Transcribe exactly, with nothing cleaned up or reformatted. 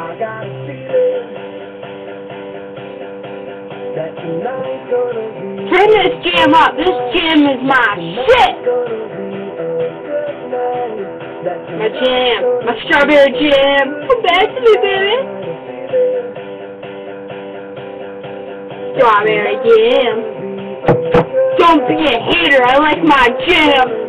got a feeling that tonight's gonna be. Turn this jam up. This jam is my shit. My jam. My strawberry jam. Come back to me, baby. Strawberry jam. Don't be a hater. I like my jam.